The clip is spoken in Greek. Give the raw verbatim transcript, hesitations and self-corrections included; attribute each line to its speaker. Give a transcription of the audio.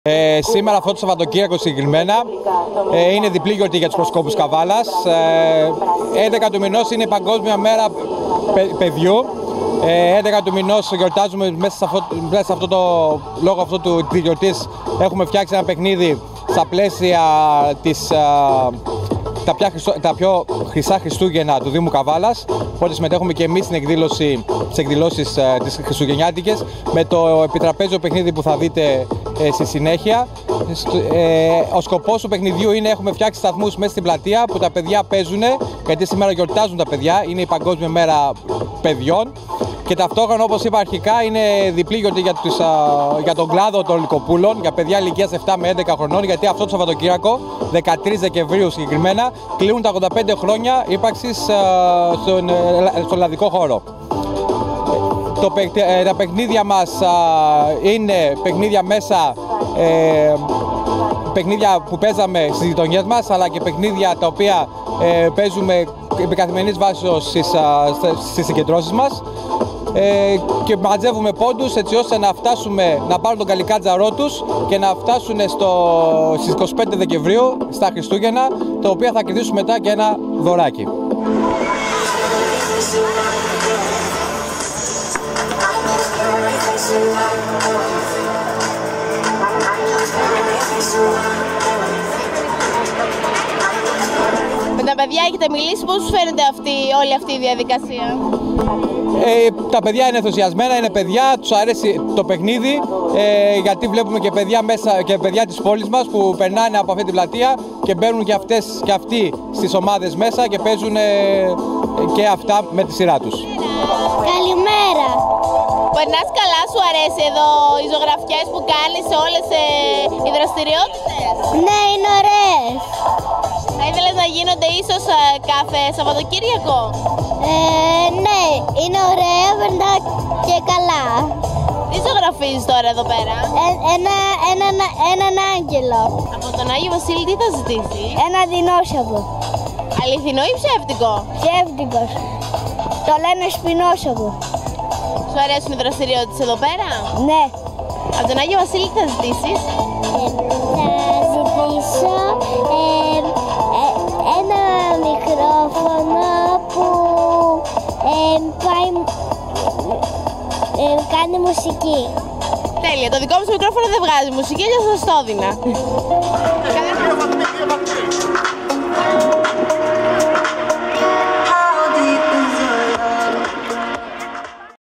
Speaker 1: Ε, σήμερα αυτό το Σαββατοκύριακο συγκεκριμένα ε, είναι διπλή γιορτή για τους προσκόπους Καβάλας. Ε, έντεκα του μηνός είναι η Παγκόσμια Μέρα παι, Παιδιού. Ε, έντεκα του μηνός γιορτάζουμε μέσα σε αυτό, μέσα σε αυτό το λόγο αυτό του, της γιορτής. Έχουμε φτιάξει ένα παιχνίδι στα πλαίσια της, α, τα, πια, τα πιο χρυσά Χριστούγεννα του Δήμου Καβάλας. Οπότε συμμετέχουμε και εμείς στην εκδήλωση, στις εκδηλώσεις α, τις χριστουγεννιάτικες με το επιτραπέζιο παιχνίδι που θα δείτε ε, στη συνέχεια. Ε, ο σκοπός του παιχνιδιού είναι έχουμε φτιάξει σταθμούς μέσα στην πλατεία που τα παιδιά παίζουν, γιατί σήμερα γιορτάζουν τα παιδιά, είναι η Παγκόσμια Μέρα Παιδιών. Και ταυτόχρονα, όπως είπα αρχικά, είναι διπλή γιορτή για, τους, α, για τον κλάδο των Λυκοπούλων, για παιδιά ηλικίας επτά με έντεκα χρονών, γιατί αυτό το Σαββατοκύριακο, δεκατρείς Δεκεμβρίου συγκεκριμένα, κλείνουν τα ογδόντα πέντε χρόνια ύπαρξης α, στον, στον ελλαδικό χώρο. Το, ε, τα παιχνίδια μας α, είναι παιχνίδια μέσα, ε, παιχνίδια που παίζαμε στις γειτονιές μας, αλλά και παιχνίδια τα οποία ε, παίζουμε επί καθημερινής βάσης στις, στις συγκεντρώσεις μας. Ε, και μαζεύουμε πόντους έτσι ώστε να φτάσουμε να πάρουν τον καλικάτζαρό τους και να φτάσουν στο, στις είκοσι πέντε Δεκεμβρίου στα Χριστούγεννα, το οποίο θα κερδίσουμε μετά και ένα δωράκι.
Speaker 2: Με τα παιδιά έχετε μιλήσει, πώς τους φαίνεται αυτή, όλη αυτή η διαδικασία?
Speaker 1: Ε, τα παιδιά είναι ενθουσιασμένα, είναι παιδιά, τους αρέσει το παιχνίδι, ε, γιατί βλέπουμε και παιδιά, μέσα, και παιδιά της πόλης μας που περνάνε από αυτή την πλατεία και μπαίνουν και, αυτές, και αυτοί στις ομάδες μέσα και παίζουν ε, και αυτά με τη σειρά τους.
Speaker 3: Καλημέρα!
Speaker 2: Περνάς καλά, σου αρέσει εδώ οι ζωγραφιές που κάνεις, όλες ε, οι δραστηριότητες?
Speaker 3: Ναι, είναι ωραίες.
Speaker 2: Θα ήθελες να γίνονται ίσως ε, κάθε Σαββατοκύριακο?
Speaker 3: Ε, ναι, είναι ωραία, περνά και καλά.
Speaker 2: Τι ζωγραφίζεις τώρα εδώ πέρα?
Speaker 3: Ε, ένα, ένα, έναν άγγελο.
Speaker 2: Από τον Άγιο Βασίλη τι θα ζητήσει?
Speaker 3: Ένα δεινόσαυρο.
Speaker 2: Αληθινό ή ψεύτικο?
Speaker 3: Ψεύτικος. Το λένε σπινόσαυρο.
Speaker 2: Σου αρέσουν οι δραστηριότητες εδώ πέρα?
Speaker 3: Ναι.
Speaker 2: Από τον Άγιο Βασίλη τι θα ζητήσεις?
Speaker 3: Ε, θα ζητήσω ε, ε, ένα μικρόφωνο που ε, πάει, ε, κάνει μουσική.
Speaker 2: Τέλεια, το δικό μου μικρόφωνο δεν βγάζει μουσική, αλλιώς θα σας το έδινα.